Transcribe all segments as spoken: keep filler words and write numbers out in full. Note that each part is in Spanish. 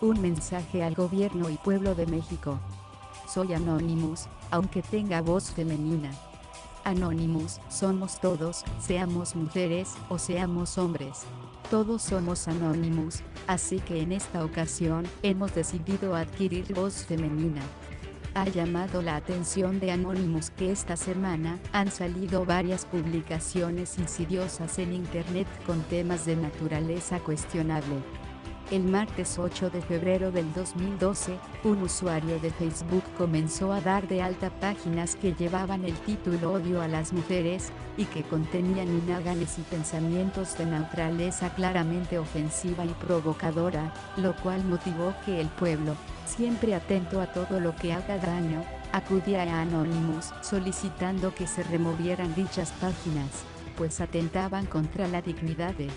Un mensaje al gobierno y pueblo de México. Soy Anonymous, aunque tenga voz femenina. Anonymous somos todos, seamos mujeres o seamos hombres. Todos somos Anonymous, así que en esta ocasión hemos decidido adquirir voz femenina. Ha llamado la atención de Anonymous que esta semana han salido varias publicaciones insidiosas en internet con temas de naturaleza cuestionable. El martes ocho de febrero del dos mil doce, un usuario de Facebook comenzó a dar de alta páginas que llevaban el título Odio a las mujeres, y que contenían imágenes y pensamientos de naturaleza claramente ofensiva y provocadora, lo cual motivó que el pueblo, siempre atento a todo lo que haga daño, acudiera a Anonymous solicitando que se removieran dichas páginas, pues atentaban contra la dignidad de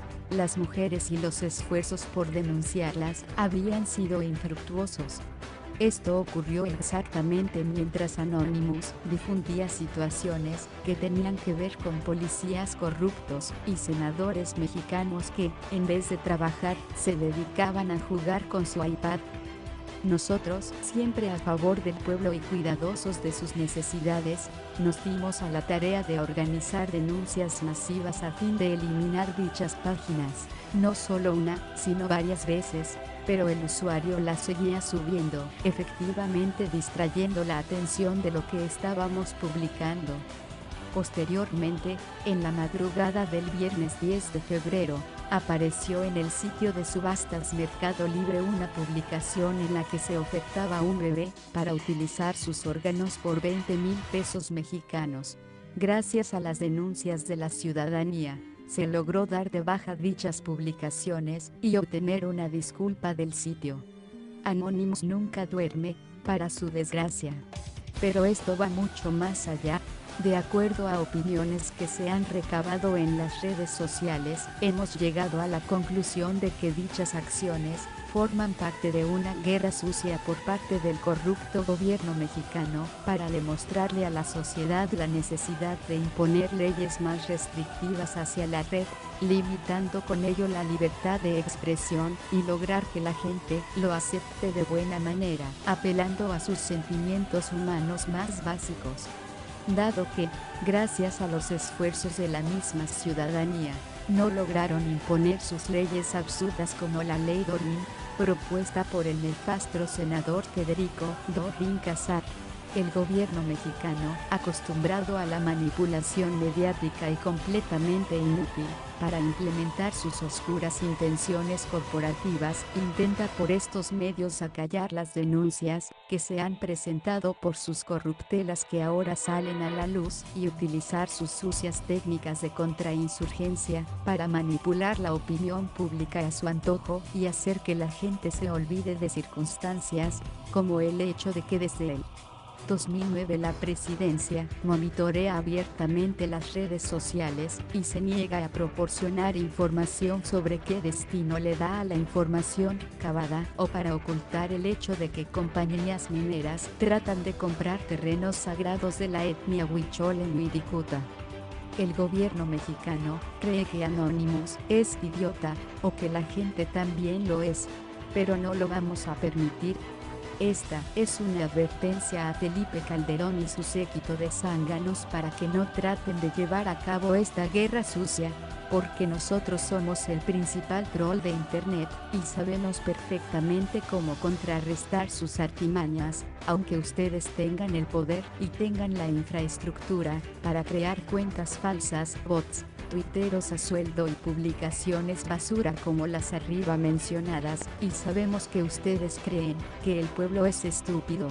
las mujeres y los esfuerzos por denunciarlas habían sido infructuosos. Esto ocurrió exactamente mientras Anonymous difundía situaciones que tenían que ver con policías corruptos y senadores mexicanos que, en vez de trabajar, se dedicaban a jugar con su iPad. Nosotros, siempre a favor del pueblo y cuidadosos de sus necesidades, nos dimos a la tarea de organizar denuncias masivas a fin de eliminar dichas páginas, no solo una, sino varias veces, pero el usuario las seguía subiendo, efectivamente distrayendo la atención de lo que estábamos publicando. Posteriormente, en la madrugada del viernes diez de febrero, apareció en el sitio de subastas Mercado Libre una publicación en la que se ofertaba un bebé para utilizar sus órganos por veinte mil pesos mexicanos. Gracias a las denuncias de la ciudadanía, se logró dar de baja dichas publicaciones y obtener una disculpa del sitio. Anonymous nunca duerme, para su desgracia. Pero esto va mucho más allá. De acuerdo a opiniones que se han recabado en las redes sociales, hemos llegado a la conclusión de que dichas acciones forman parte de una guerra sucia por parte del corrupto gobierno mexicano para demostrarle a la sociedad la necesidad de imponer leyes más restrictivas hacia la red, limitando con ello la libertad de expresión y lograr que la gente lo acepte de buena manera, apelando a sus sentimientos humanos más básicos. Dado que, gracias a los esfuerzos de la misma ciudadanía, no lograron imponer sus leyes absurdas como la Ley Dorin, propuesta por el nefasto senador Federico Dorin Casar. El gobierno mexicano, acostumbrado a la manipulación mediática y completamente inútil para implementar sus oscuras intenciones corporativas, intenta por estos medios acallar las denuncias que se han presentado por sus corruptelas que ahora salen a la luz y utilizar sus sucias técnicas de contrainsurgencia para manipular la opinión pública a su antojo y hacer que la gente se olvide de circunstancias, como el hecho de que desde el dos mil nueve la presidencia monitorea abiertamente las redes sociales y se niega a proporcionar información sobre qué destino le da a la información recabada o para ocultar el hecho de que compañías mineras tratan de comprar terrenos sagrados de la etnia huichol en Wirikuta. El gobierno mexicano cree que Anonymous es idiota o que la gente también lo es, pero no lo vamos a permitir. Esta es una advertencia a Felipe Calderón y su séquito de zánganos para que no traten de llevar a cabo esta guerra sucia, porque nosotros somos el principal troll de internet y sabemos perfectamente cómo contrarrestar sus artimañas, aunque ustedes tengan el poder y tengan la infraestructura para crear cuentas falsas, bots, tuiteros a sueldo y publicaciones basura como las arriba mencionadas, y sabemos que ustedes creen que el pueblo es estúpido.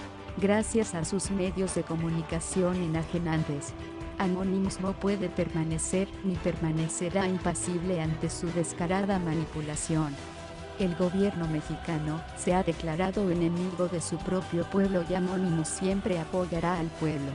Gracias a sus medios de comunicación enajenantes, Anonymous no puede permanecer ni permanecerá impasible ante su descarada manipulación. El gobierno mexicano se ha declarado enemigo de su propio pueblo y Anonymous siempre apoyará al pueblo.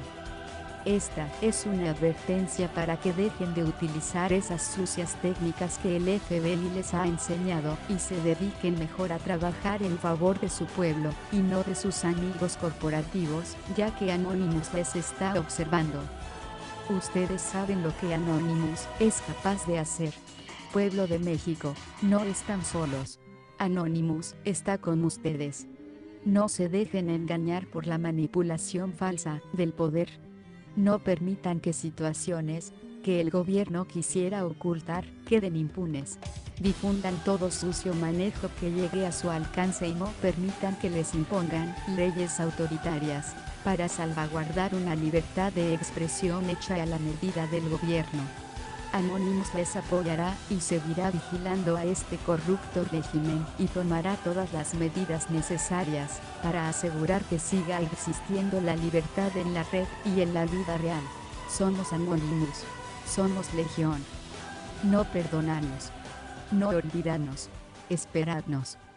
Esta es una advertencia para que dejen de utilizar esas sucias técnicas que el F B I les ha enseñado y se dediquen mejor a trabajar en favor de su pueblo y no de sus amigos corporativos, ya que Anonymous les está observando. Ustedes saben lo que Anonymous es capaz de hacer. Pueblo de México, no están solos. Anonymous está con ustedes. No se dejen engañar por la manipulación falsa del poder. No permitan que situaciones que el gobierno quisiera ocultar queden impunes. Difundan todo sucio manejo que llegue a su alcance y no permitan que les impongan leyes autoritarias para salvaguardar una libertad de expresión hecha a la medida del gobierno. Anonymous les apoyará y seguirá vigilando a este corrupto régimen y tomará todas las medidas necesarias para asegurar que siga existiendo la libertad en la red y en la vida real. Somos Anonymous. Somos Legión. No perdonarnos. No olvidarnos. Esperadnos.